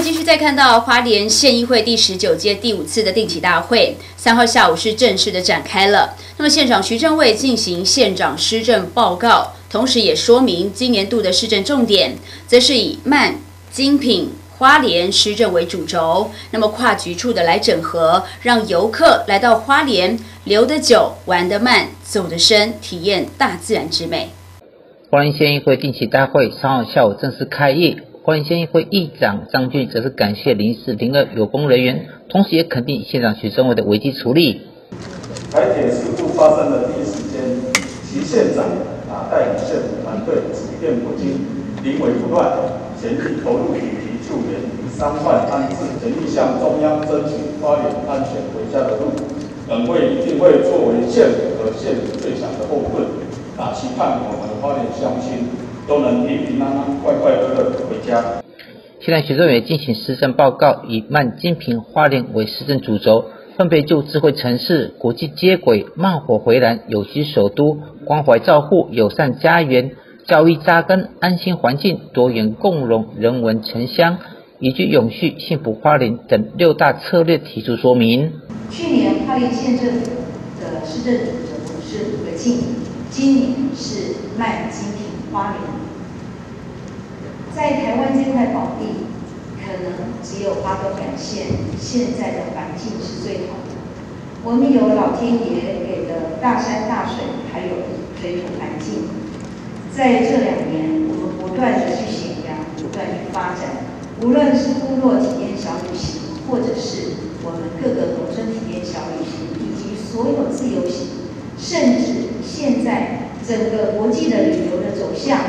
继续再看到花莲县议会第19届第5次的定期大会，3号下午是正式的展开了。那么现场徐正伟进行县长施政报告，同时也说明今年度的施政重点，则是以慢、精品、花莲施政为主轴。那么跨局处的来整合，让游客来到花莲留得久、玩得慢、走得深，体验大自然之美。 花莲县议会定期大会3号下午正式开议。花莲县议会议长张俊则是感谢0402有功人员，同时也肯定县长徐正伟的危机处理。 台铁事故发生的第一时间，其县长带领县府团队处变不惊，临危不乱，全力投入紧急救援与伤患安置，全力向中央争取花莲安全回家的路。本会一定会作为县府和县府最强的后盾，期盼我们花莲乡亲都能平平安安、快快乐乐回家。 现在徐正伟进行施政报告，以慢、精品、花莲为施政主轴，分别就智慧城市、国际接轨、慢火回蓝、有机首都、关怀照护、友善家园、教育扎根、安心环境、多元共融、人文城乡、宜居永续、幸福花莲等6大策略提出说明。 去年花莲县政府的施政主轴是5个进，今年是慢、精品、花莲。在台湾这块宝地，可能只有花东两县现在的环境是最好的。我们有老天爷给的大山大水，还有水土环境。在这2年，我们不断的去显扬，不断去发展，无论是部落体验小旅行，或者是我们各个农村体验小旅行，以及所有自由行，甚至现在整个国际的旅游的走向，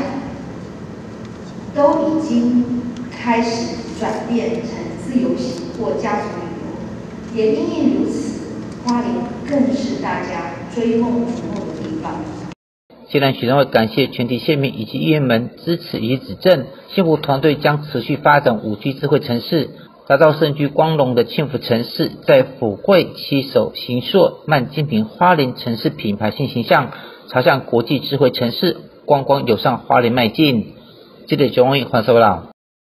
都已经开始转变成自由行或家族旅游，也因应如此，花莲更是大家追梦逐梦的地方。 县长许正伟感谢全体县民以及议员们支持与指正，幸福团队将持续发展5G 智慧城市，打造深具光荣的幸福城市，在府会携手形塑慢精品花莲城市品牌新形象，朝向国际智慧城市、观光友善花莲迈进。记者钟伟、黄收了。